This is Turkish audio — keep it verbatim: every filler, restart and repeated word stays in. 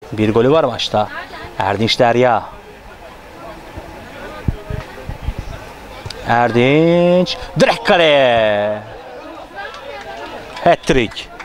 Bir golü var maçta. Erdinç Derya. Erdinç direkt kaleye. Hat-trick.